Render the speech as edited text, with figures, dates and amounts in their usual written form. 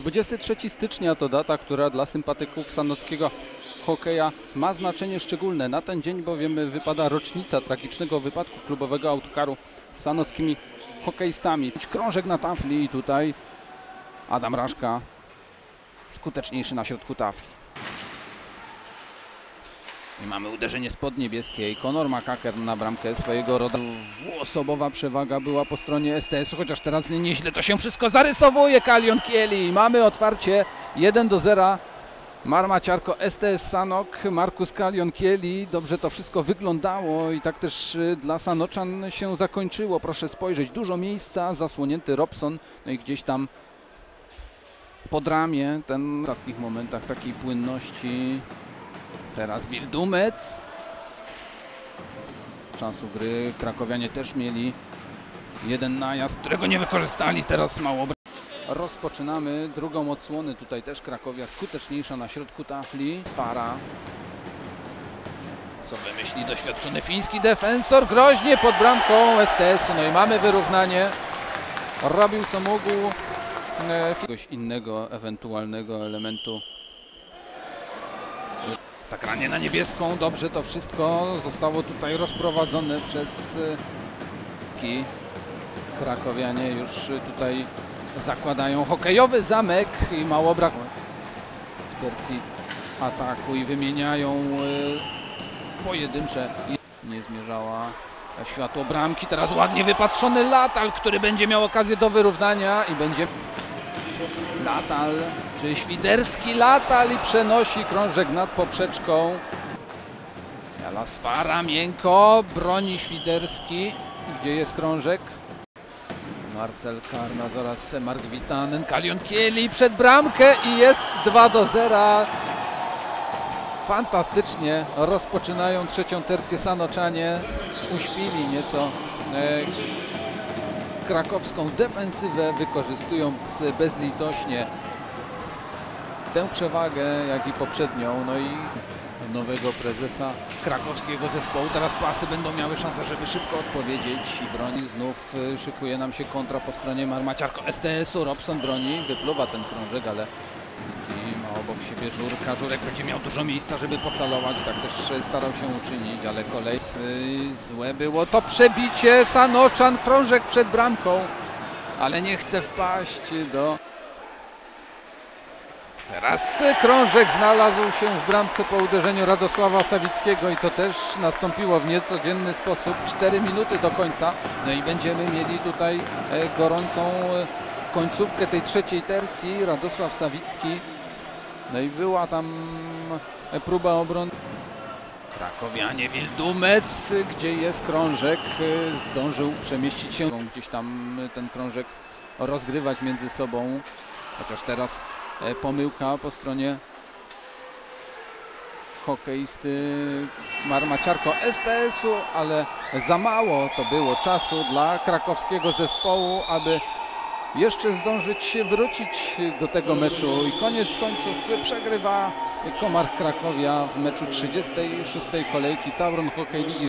23 stycznia to data, która dla sympatyków sanockiego hokeja ma znaczenie szczególne. Na ten dzień bowiem wypada rocznica tragicznego wypadku klubowego autokaru z sanockimi hokeistami. Krążek na tafli i tutaj Adam Raszka skuteczniejszy na środku tafli. I mamy uderzenie spod niebieskiej. Conor McHacker na bramkę swojego rodzaju. Dwuosobowa przewaga była po stronie STS-u, chociaż teraz nieźle to się wszystko zarysowuje. Kalion Kieli. Mamy otwarcie 1-0. Marmaciarko STS Sanok, Markus Kalion Kieli. Dobrze to wszystko wyglądało i tak też dla Sanoczan się zakończyło. Proszę spojrzeć, dużo miejsca, zasłonięty Robson. No i gdzieś tam pod ramię, ten w ostatnich momentach takiej płynności. Teraz Wildumec. Czasu gry krakowianie też mieli jeden najazd, którego nie wykorzystali. Teraz mało. Rozpoczynamy drugą odsłonę. Tutaj też Krakowia skuteczniejsza na środku tafli. Sfara. Co wymyśli doświadczony fiński defensor? Groźnie pod bramką STS-u. No i mamy wyrównanie. Robił co mógł. Kogoś innego ewentualnego elementu. Zagranie na niebieską. Dobrze to wszystko zostało tutaj rozprowadzone przez krakowianie. Już tutaj zakładają hokejowy zamek i mało brakło w tercji ataku i wymieniają pojedyncze. Nie zmierzała w światło bramki. Teraz ładnie wypatrzony Latal, który będzie miał okazję do wyrównania i będzie Latal, czy Świderski. Latal i przenosi krążek nad poprzeczką. Jala Sfara miękko, broni Świderski. Gdzie jest krążek? Marcel Karnaz oraz Mark Vitanen. Kalion Kieli przed bramkę i jest 2-0. Fantastycznie rozpoczynają trzecią tercję Sanoczanie. Uśpili nieco krakowską defensywę, wykorzystując bezlitośnie tę przewagę, jak i poprzednią. No i nowego prezesa krakowskiego zespołu. Teraz pasy będą miały szansę, żeby szybko odpowiedzieć i broni. Znów szykuje nam się kontra po stronie Marmaciarko STS-u. Robson broni, wypluwa ten krążek, ale ma obok siebie Żurka. Żurek będzie miał dużo miejsca, żeby pocalować. Tak też starał się uczynić, ale kolej złe było to przebicie Sanoczan. Krążek przed bramką, ale nie chce wpaść do... Teraz krążek znalazł się w bramce po uderzeniu Radosława Sawickiego i to też nastąpiło w niecodzienny sposób. 4 minuty do końca. No i będziemy mieli tutaj gorącą końcówkę tej trzeciej tercji. Radosław Sawicki. No i była tam próba obrony. Krakowianie, Wildumec, gdzie jest krążek. Zdążył przemieścić się. Gdzieś tam ten krążek rozgrywać między sobą. Chociaż teraz pomyłka po stronie hokeisty Marmaciarko STS-u, ale za mało to było czasu dla krakowskiego zespołu, aby jeszcze zdążyć się wrócić do tego meczu i koniec końców przegrywa Komarch Krakowia w meczu 36. kolejki Tauron Hokej Ligi.